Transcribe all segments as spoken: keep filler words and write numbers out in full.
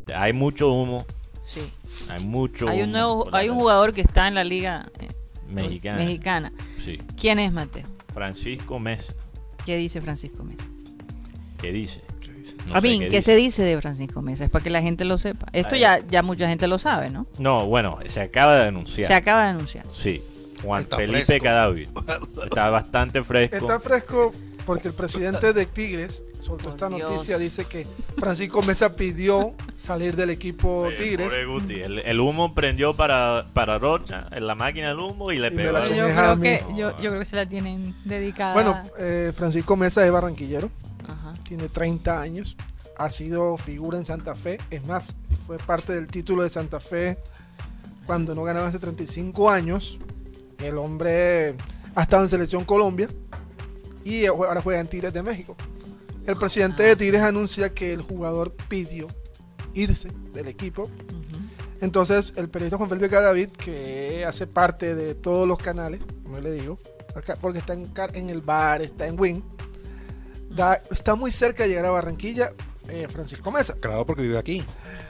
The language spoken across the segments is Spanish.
Este, hay mucho humo. Sí. Hay mucho Hay un humo nuevo, por la hay un red. jugador que está en la liga eh, Mexicana. mexicana. Sí. ¿Quién es, Mateo? Francisco Mesa. ¿Qué dice Francisco Mesa? ¿Qué dice? ¿Qué dice? No A sé mí, qué ¿qué dice. se dice de Francisco Mesa? Es para que la gente lo sepa. Esto Ay. ya, ya mucha gente lo sabe, ¿no? No, bueno, se acaba de denunciar. Se acaba de anunciar. Sí. Juan Está Felipe fresco. Cadavid. Está bastante fresco. Está fresco porque el presidente de Tigres soltó Por esta Dios. noticia. Dice que Francisco Mesa pidió salir del equipo Oye, Tigres. pobre Guti, El, el humo prendió para, para Rocha en la máquina del humo y le Y me pegó. la al- chingé. Yo Deja a creo, mí. que, yo, yo creo que se la tienen dedicada. Bueno, eh, Francisco Mesa es barranquillero, Ajá. tiene treinta años, ha sido figura en Santa Fe, es más, fue parte del título de Santa Fe cuando no ganaba hace treinta y cinco años. El hombre ha estado en Selección Colombia y ahora juega en Tigres de México. El presidente de Tigres anuncia que el jugador pidió irse del equipo. Ujú. Entonces el periodista Juan Felipe Cadavid, que hace parte de todos los canales, como le digo, acá- porque está en, Car- en el bar, está en Win, da- está muy cerca de llegar a Barranquilla, eh, Francisco Mesa. Claro, porque vive aquí.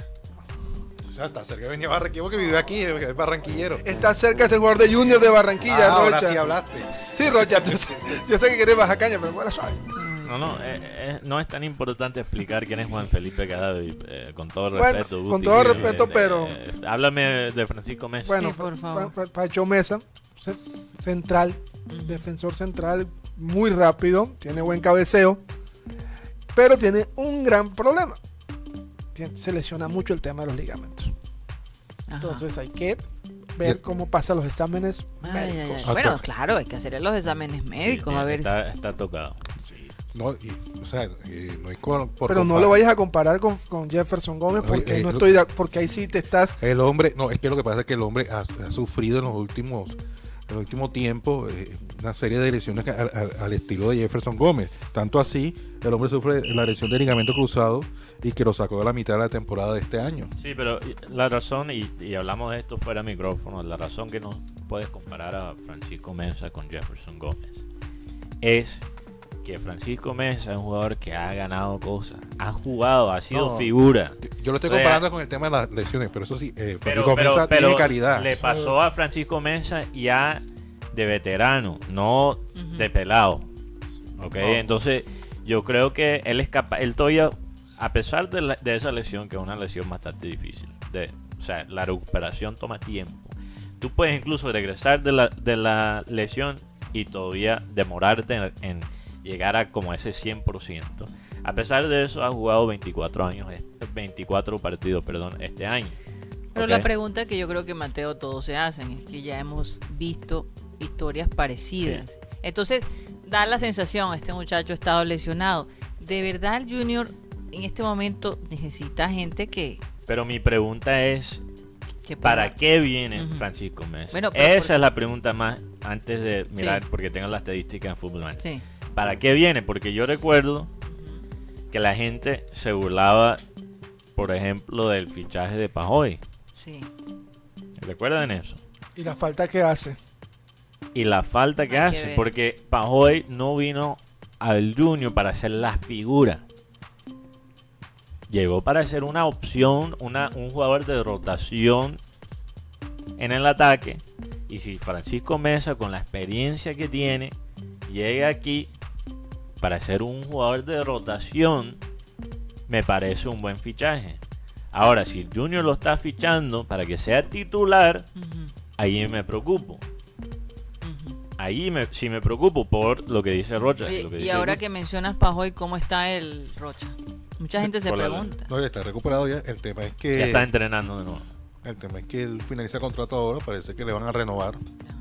O sea, está cerca de venir a Barranquilla porque vive aquí, es barranquillero. Está cerca de ser jugador de Junior de Barranquilla, Ah, ahora Rocha. sí hablaste. Sí, Rocha, yo sé, yo sé que quieres bajar caña, pero bueno, suave. No, no, eh, eh, no es tan importante explicar quién es Juan Felipe Cadavid, eh, con todo Bueno, respeto. con Guti, todo eh, respeto, eh, pero- eh, háblame de Francisco Mesa. Bueno, Sí, por favor. Pa- Pa- Pacho Mesa, ce- central, Ujú. defensor central, muy rápido, tiene buen cabeceo, pero tiene un gran problema. Tien- Se lesiona mucho el tema de los ligamentos. Ajá. Entonces hay que ver cómo pasan los exámenes Ay, ay, ay. médicos. Ah, Bueno, claro. claro, hay que hacer los exámenes médicos. Sí, A ver. Está, está tocado. Sí. No, y, o sea, eh, no hay por, por Pero no comparar. lo vayas a comparar con, con Jefferson Gómez porque Oye, eh, no lo- estoy de- porque ahí sí te estás. El hombre, no, es que lo que pasa es que el hombre ha, ha sufrido en los últimos, en el último tiempo eh, una serie de lesiones que- al, al- al estilo de Jefferson Gómez. Tanto así, el hombre sufre la lesión de ligamento cruzado y que lo sacó de la mitad de la temporada de este año. Sí, pero la razón, y, y hablamos de esto fuera de micrófono, la razón que no puedes comparar a Francisco Mesa con Jefferson Gómez es que Francisco Mesa es un jugador que ha ganado cosas, ha jugado, ha sido No, figura. Yo, yo lo estoy O sea, comparando con el tema de las lesiones, pero eso sí, eh, Pero, Francisco pero- Mesa pero tiene calidad. le pasó a Francisco Mesa ya de veterano, no Ujú. de pelado. ¿Ok? No. Entonces, yo creo que él es capaz, él todavía, a pesar de, la- de esa lesión, que es una lesión bastante difícil, de, o sea, la recuperación toma tiempo. Tú puedes incluso regresar de la, de la lesión y todavía demorarte en, en llegar a como ese cien por ciento. A pesar de eso, ha jugado veinticuatro años, este- veinticuatro partidos, perdón, este año. Pero ¿Ok? la pregunta que yo creo que Mateo todos se hacen es que ya hemos visto historias parecidas. Entonces, da la sensación, este muchacho ha estado lesionado. ¿De verdad el Junior en este momento necesita gente que, Pero mi pregunta es, que ¿para pueda- qué viene Ujú. Francisco Mesa? Bueno, pero Esa por- es la pregunta más, antes de mirar, Sí. porque tengo la estadística en Fútbol Manager. Sí. ¿Para qué viene? Porque yo recuerdo que la gente se burlaba, por ejemplo, del fichaje de Pajoy. Sí. ¿Recuerdan eso? Y la falta que hace. Y la falta que Hay que hace, ver. porque Pajoy no vino al Junior para ser la figura. Llegó para ser una opción, una, un jugador de rotación en el ataque. Y si Francisco Mesa, con la experiencia que tiene, llega aquí para ser un jugador de rotación, me parece un buen fichaje. Ahora, si el Junior lo está fichando para que sea titular, Ujú, ahí me preocupo. ujú. Ahí me, sí me preocupo por lo que dice Rocha. Oye, lo que y dice ahora Guti. que mencionas Pajoy, ¿cómo está el Rocha? Mucha gente se Por la- pregunta. No, ya está recuperado ya. El tema es que Ya está entrenando de nuevo. el tema es que él finaliza contrato ahora, parece que le van a renovar.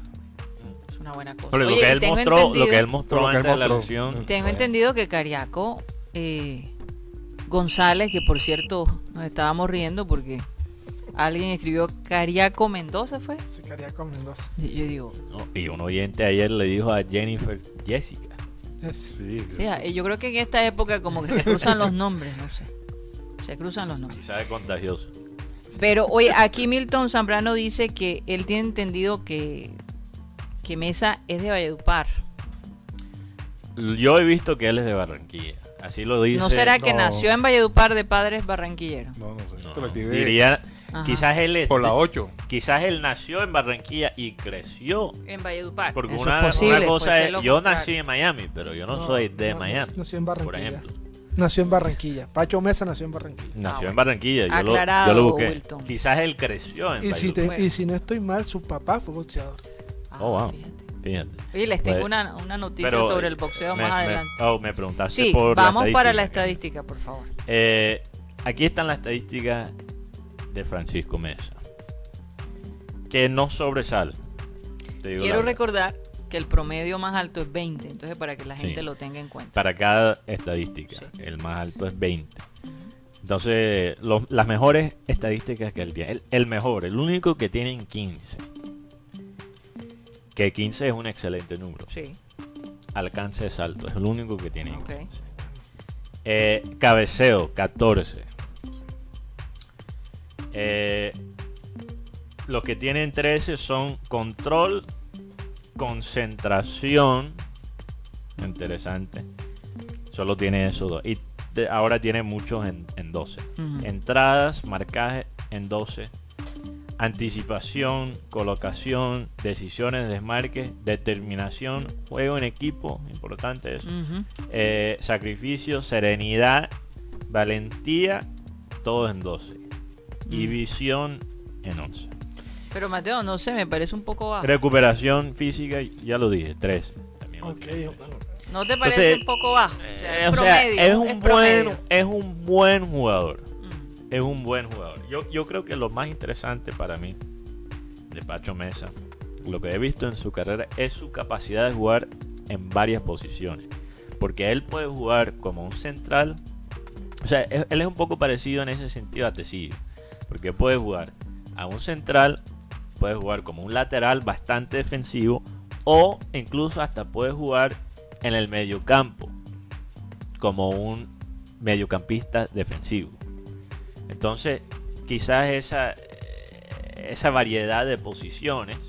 Es una buena cosa. Pero lo Oye, que y él tengo mostró, lo entendido- que él mostró Lo que él antes de la mostró. lesión. Tengo fue- entendido que Cariaco eh, González, que por cierto nos estábamos riendo porque alguien escribió Cariaco Mendoza, ¿fue? Se quedaría con Mendoza. Y yo digo, No, y un oyente ayer le dijo a Jennifer Jessica. Sí, sí, eh, yo creo que en esta época como que se cruzan los nombres, no sé. Se cruzan los nombres. Quizás es contagioso. Pero oye, aquí Milton Zambrano dice que él tiene entendido que, que Mesa es de Valledupar. Yo he visto que él es de Barranquilla. Así lo dice. ¿No será que no. nació en Valledupar de padres barranquilleros? No, no sé. No, pero vive diría, Ajá. quizás él es- por la ocho. quizás él nació en Barranquilla y creció. En Valledupar. Porque Eso una, es posible, una cosa puede ser es, lo yo contrario. nací en Miami, pero yo no, No, soy de no, Miami. nació en por Barranquilla. ejemplo. Nació en Barranquilla. Pacho Mesa nació en Barranquilla. Nació bueno. en Barranquilla, yo lo, Aclarado, yo lo busqué. Wilton. Quizás él creció en Y si, te- Valledupar. y si no estoy mal, su papá fue boxeador. Ah, Oh, wow. fíjate. Fíjate. Oye, les tengo Pues, una, una noticia Pero, sobre el boxeo me- más me- adelante. oh, me preguntaste Sí, por vamos para la estadística. estadística, por favor. Eh, aquí están las estadísticas de Francisco Mesa, que no sobresale. Te digo Quiero la verdad. recordar que el promedio más alto es veinte, entonces para que la gente Sí. lo tenga en cuenta. Para cada estadística, Sí. el más alto es veinte. Entonces, lo- las mejores estadísticas que él tiene, el, el mejor, el único que tienen quince. Que quince es un excelente número. Sí, Alcance de salto, es el único que tiene Ok. quince. Eh, cabeceo, catorce. Eh, los que tienen trece son control, concentración. Interesante. Solo tiene esos dos. Y te- ahora tiene muchos en, en doce. Ujú. Entradas, marcaje en doce. Anticipación, colocación, decisiones, desmarques, determinación, juego en equipo, importante eso. Ujú. Eh, sacrificio, serenidad, valentía, todo en doce. Y Mm. visión en once. Pero Mateo, no sé, me parece un poco bajo. Recuperación física, ya lo dije, trece. También lo Ok, tiene. bueno. ¿No te parece Entonces, un poco bajo? O sea, Eh, es o sea, promedio, es un buen, promedio. es un buen jugador. Mm. Es un buen jugador. Yo, yo creo que lo más interesante para mí de Pacho Mesa, lo que he visto en su carrera, es su capacidad de jugar en varias posiciones. Porque él puede jugar como un central. O sea, es- él es un poco parecido en ese sentido a Tecillo. Porque puede jugar a un central, puede jugar como un lateral bastante defensivo, o incluso hasta puede jugar en el mediocampo como un mediocampista defensivo. Entonces, quizás esa, eh, esa variedad de posiciones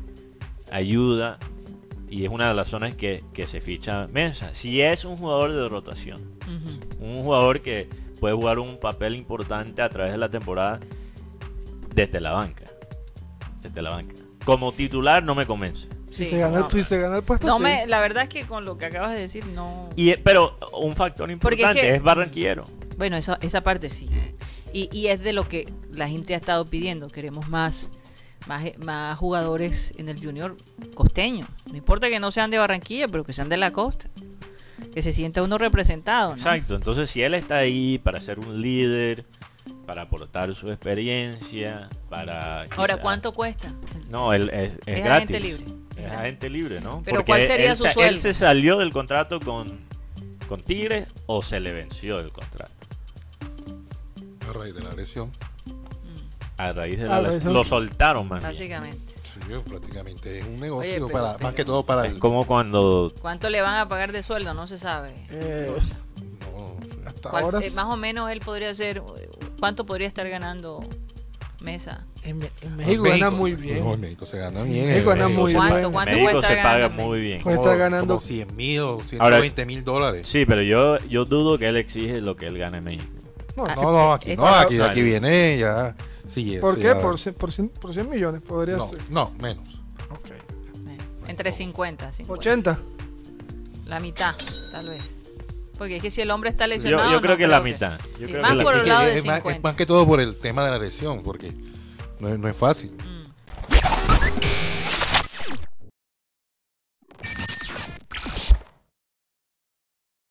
ayuda y es una de las zonas que, que se ficha Mesa. Si es un jugador de rotación, Ujú. un jugador que puede jugar un papel importante a través de la temporada desde la banca. Desde la banca. Como titular no me convence. Si, Sí, se gana no. el, si se gana el puesto, No sí. me, la verdad es que con lo que acabas de decir, no. Y, pero un factor Porque es importante es, que- barranquillero. Bueno, esa, esa parte sí. Y, y es de lo que la gente ha estado pidiendo. Queremos más, más, más jugadores en el Junior costeño. No importa que no sean de Barranquilla, pero que sean de la costa. Que se sienta uno representado, ¿no? Exacto. Entonces, si él está ahí para ser un líder, para aportar su experiencia, para... Ahora, quizá- ¿cuánto cuesta? No, él es, es Es gratis. agente libre. Es ¿verdad? agente libre, ¿no? Pero Porque ¿cuál sería él, su sa- sueldo? él se salió del contrato con, con Tigres o se le venció el contrato. A raíz de la lesión. A raíz de A la raíz lesión. de- Lo soltaron, más bien. Básicamente. Sí, prácticamente es un negocio Oye, pero- para pero- más que todo para Es el. como cuando... ¿Cuánto le van a pagar de sueldo? No se sabe. Eh, No, no sé. hasta ¿Cuál- ahora eh, más o menos él podría ser, ¿cuánto podría estar ganando Mesa? en, Me- en En México gana muy bien. No, en México se gana bien. México en gana México muy se- ¿Cuánto, bien. cuánto México puede estar se paga ganando muy en bien. Puede como- estar ganando- como cien mil o ciento veinte mil dólares. Sí, pero yo, yo dudo que él exige lo que él gana en México. No, Ah, No, no, aquí es- no, aquí, no, aquí no. viene ya. Sí, ¿Por sí, qué? ya- Por cien, por, cien, por cien millones podría No, ser. no, menos. Ok. Eh, Entre cincuenta, cincuenta. ochenta. La mitad, tal vez. Porque es que si el hombre está Yo, lesionado. yo creo no que la mitad. Yo Sí, creo más que la por Es el que lado es de más- es cincuenta. más que todo por el tema de la lesión, porque no es, no es fácil. Mm.